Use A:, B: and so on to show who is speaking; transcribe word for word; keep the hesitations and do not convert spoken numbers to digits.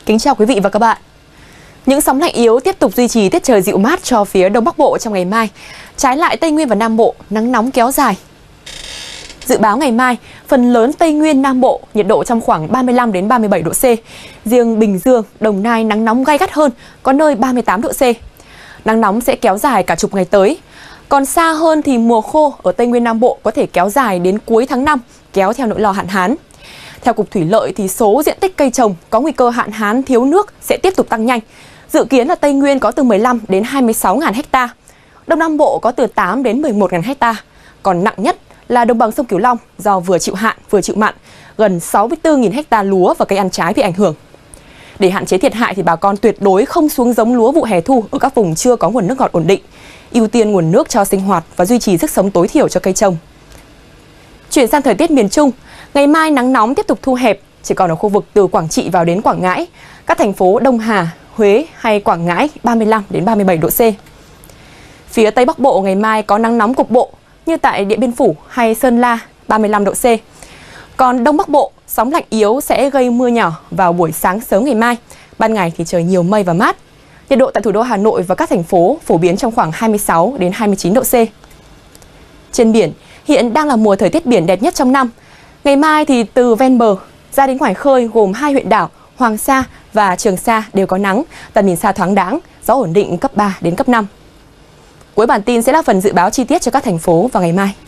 A: Kính chào quý vị và các bạn. Những sóng lạnh yếu tiếp tục duy trì tiết trời dịu mát cho phía Đông Bắc Bộ trong ngày mai. Trái lại Tây Nguyên và Nam Bộ, nắng nóng kéo dài. Dự báo ngày mai, phần lớn Tây Nguyên, Nam Bộ nhiệt độ trong khoảng ba mươi lăm đến ba mươi bảy độ C. Riêng Bình Dương, Đồng Nai nắng nóng gay gắt hơn, có nơi ba mươi tám độ C. Nắng nóng sẽ kéo dài cả chục ngày tới. Còn xa hơn thì mùa khô ở Tây Nguyên, Nam Bộ có thể kéo dài đến cuối tháng năm, kéo theo nỗi lo hạn hán. Theo Cục Thủy lợi thì số diện tích cây trồng có nguy cơ hạn hán thiếu nước sẽ tiếp tục tăng nhanh. Dự kiến là Tây Nguyên có từ mười lăm đến hai mươi sáu nghìn ha, Đông Nam Bộ có từ tám đến mười một nghìn ha. Còn nặng nhất là đồng bằng sông Cửu Long do vừa chịu hạn vừa chịu mặn, gần sáu mươi tư nghìn ha lúa và cây ăn trái bị ảnh hưởng. Để hạn chế thiệt hại thì bà con tuyệt đối không xuống giống lúa vụ hè thu ở các vùng chưa có nguồn nước ngọt ổn định, ưu tiên nguồn nước cho sinh hoạt và duy trì sức sống tối thiểu cho cây trồng. Chuyển sang thời tiết miền Trung, ngày mai nắng nóng tiếp tục thu hẹp, chỉ còn ở khu vực từ Quảng Trị vào đến Quảng Ngãi, các thành phố Đông Hà, Huế hay Quảng Ngãi ba mươi lăm đến ba mươi bảy độ C. Phía Tây Bắc Bộ ngày mai có nắng nóng cục bộ như tại Điện Biên Phủ hay Sơn La ba mươi lăm độ C. Còn Đông Bắc Bộ, sóng lạnh yếu sẽ gây mưa nhỏ vào buổi sáng sớm ngày mai. Ban ngày thì trời nhiều mây và mát. Nhiệt độ tại thủ đô Hà Nội và các thành phố phổ biến trong khoảng hai mươi sáu đến hai mươi chín độ C. Trên biển, hiện đang là mùa thời tiết biển đẹp nhất trong năm. Ngày mai thì từ ven bờ ra đến ngoài khơi gồm hai huyện đảo Hoàng Sa và Trường Sa đều có nắng, tầm nhìn xa thoáng đãng, gió ổn định cấp ba đến cấp năm. Cuối bản tin sẽ là phần dự báo chi tiết cho các thành phố vào ngày mai.